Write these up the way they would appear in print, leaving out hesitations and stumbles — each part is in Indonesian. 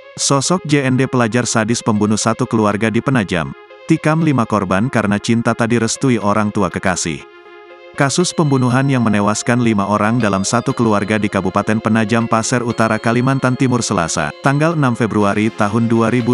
Sosok JND pelajar sadis pembunuh satu keluarga di Penajam. Tikam 5 korban karena cinta tak direstui orang tua kekasih. Kasus pembunuhan yang menewaskan 5 orang dalam satu keluarga di Kabupaten Penajam Pasir Utara, Kalimantan Timur Selasa, tanggal 6 Februari tahun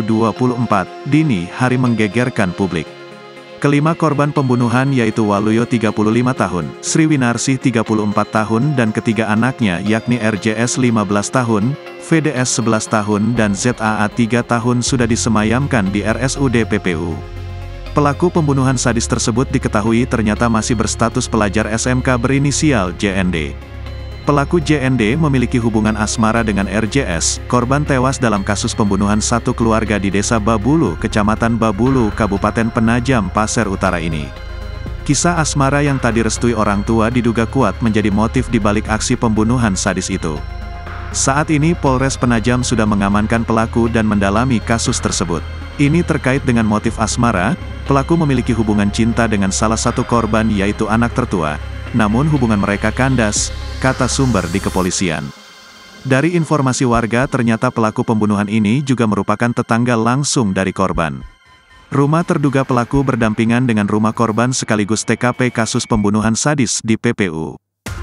2024, dini hari menggegerkan publik. Kelima korban pembunuhan yaitu Waluyo 35 tahun, Sri Winarsih 34 tahun dan ketiga anaknya yakni RJS 15 tahun, VDS 11 tahun dan ZAA 3 tahun sudah disemayamkan di RSUD PPU. Pelaku pembunuhan sadis tersebut diketahui ternyata masih berstatus pelajar SMK berinisial JND. Pelaku JND memiliki hubungan asmara dengan RJS, korban tewas dalam kasus pembunuhan satu keluarga di Desa Babulu, Kecamatan Babulu, Kabupaten Penajam Pasir Utara ini. Kisah asmara yang tak direstui orang tua diduga kuat menjadi motif di balik aksi pembunuhan sadis itu. Saat ini Polres Penajam sudah mengamankan pelaku dan mendalami kasus tersebut. Ini terkait dengan motif asmara, pelaku memiliki hubungan cinta dengan salah satu korban yaitu anak tertua. Namun hubungan mereka kandas, kata sumber di kepolisian. Dari informasi warga ternyata pelaku pembunuhan ini juga merupakan tetangga langsung dari korban. Rumah terduga pelaku berdampingan dengan rumah korban sekaligus TKP kasus pembunuhan sadis di PPU.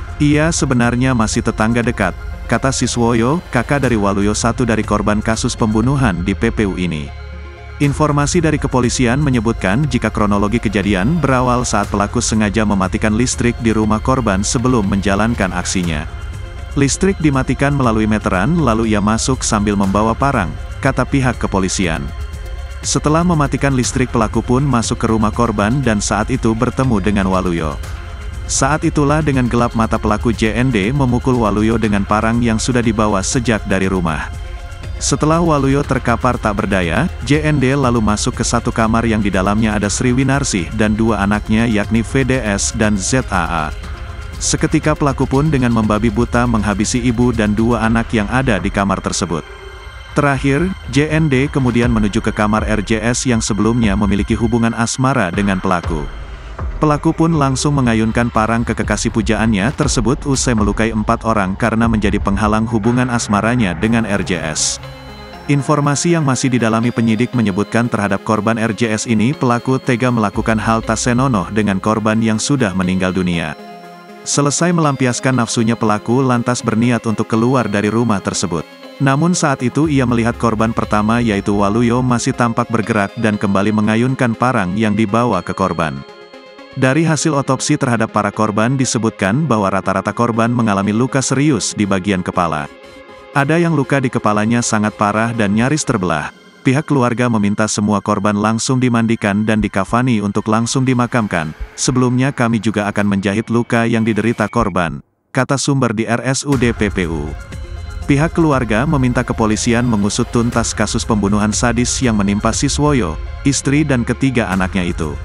Ia sebenarnya masih tetangga dekat, kata Siswoyo, kakak dari Waluyo, satu dari korban kasus pembunuhan di PPU ini. Informasi dari kepolisian menyebutkan jika kronologi kejadian berawal saat pelaku sengaja mematikan listrik di rumah korban sebelum menjalankan aksinya. Listrik dimatikan melalui meteran lalu ia masuk sambil membawa parang, kata pihak kepolisian. Setelah mematikan listrik pelaku pun masuk ke rumah korban dan saat itu bertemu dengan Waluyo. Saat itulah dengan gelap mata pelaku JND memukul Waluyo dengan parang yang sudah dibawa sejak dari rumah. Setelah Waluyo terkapar tak berdaya, JND lalu masuk ke satu kamar yang di dalamnya ada Sri Winarsih dan 2 anaknya yakni VDS dan ZAA. Seketika pelaku pun dengan membabi buta menghabisi ibu dan 2 anak yang ada di kamar tersebut. Terakhir, JND kemudian menuju ke kamar RJS yang sebelumnya memiliki hubungan asmara dengan pelaku. Pelaku pun langsung mengayunkan parang ke kekasih pujaannya tersebut usai melukai 4 orang karena menjadi penghalang hubungan asmaranya dengan RJS. Informasi yang masih didalami penyidik menyebutkan terhadap korban RJS ini pelaku tega melakukan hal tak senonoh dengan korban yang sudah meninggal dunia. Selesai melampiaskan nafsunya pelaku lantas berniat untuk keluar dari rumah tersebut. Namun saat itu ia melihat korban pertama yaitu Waluyo masih tampak bergerak dan kembali mengayunkan parang yang dibawa ke korban. Dari hasil otopsi terhadap para korban disebutkan bahwa rata-rata korban mengalami luka serius di bagian kepala. Ada yang luka di kepalanya sangat parah dan nyaris terbelah. Pihak keluarga meminta semua korban langsung dimandikan dan dikafani untuk langsung dimakamkan. Sebelumnya kami juga akan menjahit luka yang diderita korban, kata sumber di RSUD PPU. Pihak keluarga meminta kepolisian mengusut tuntas kasus pembunuhan sadis yang menimpa Siswoyo, istri dan ketiga anaknya itu.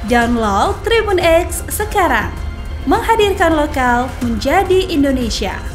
Download Tribun X sekarang, menghadirkan lokal menjadi Indonesia.